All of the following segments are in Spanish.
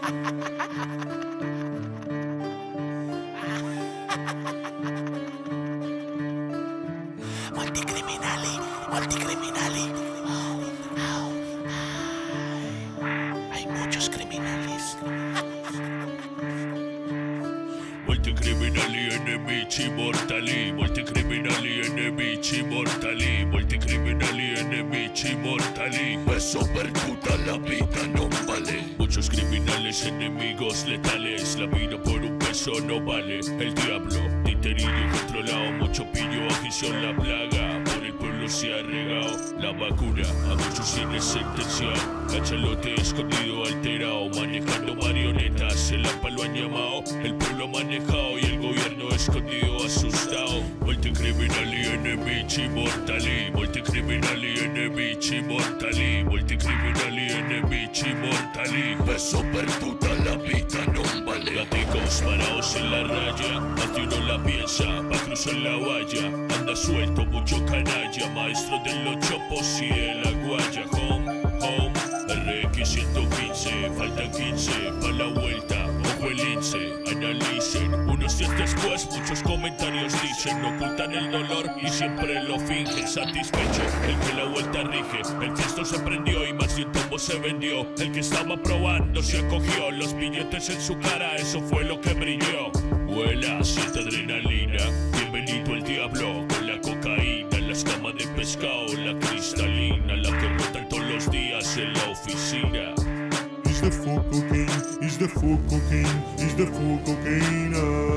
Multicriminali, multicriminali. Hay muchos criminales. Multicriminali, nemici mortali. Multicriminali, nemici mortali. Multicriminali, nemici mortali. Peso per tutta la vita non vale. Muchos criminales, enemigos letales. La vida por un peso no vale. El diablo, titerillo controlado. Mucho pillo, aquí son la plaga. Por el pueblo se ha regado la vacuna. A muchos tiene sentencia. Cachalote escondido, alterado. Manejando marionetas. El AMPA lo han llamado. El pueblo ha manejado y el gobierno escondido, asustado. Multicriminali, nemici mortali. Multicriminali, nemici mortali. Multicriminali, nemici mortali. Peso per tutta la vita non vale. Gaticos parados en la raya, más de uno la piensa, pa' cruzar la valla. Anda suelto, mucho canalla, maestro de los chopos y de la guaya. Home, RX 115, faltan 15, pa' la vuelta, ojo el lince, analicen. Unos días después, muchos comentarios dicen, ocultan el dolor y siempre lo fingen. Satisfecho, el que la vuelta rige, el gesto se prendió y más de un tombo se vendió. El que estaba probando se acogió, los billetes en su cara, eso fue lo que brilló. Vuela, siente adrenalina, bienvenido el diablo con la cocaína, la escama de pescado, la cristalina, la que rotan todos los días en la oficina. Is the full cocaine, is the full cocaine, is the full cocaine.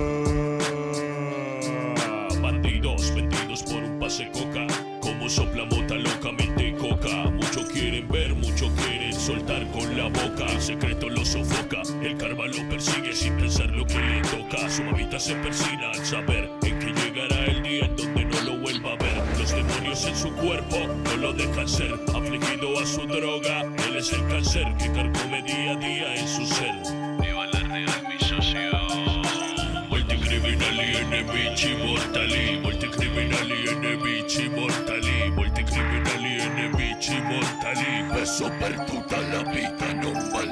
Bandidos vendidos por un pase coca, como sopla mota locamente coca. Mucho quieren ver, mucho quieren soltar con la boca. El secreto lo sofoca, el karma lo persigue sin pensar lo que le toca. Su mamita se persina al saber en que llegará el día en donde no lo vuelva a ver. Los demonios en su cuerpo no lo dejan ser, afligido a su droga. Él es el cáncer que carcome día a día en su ser. Viva la real, mi socio. Multicriminali, nemici mortali. Multicriminali, nemici mortali. Multicriminali, nemici mortali. Peso per tutta la vita non vale.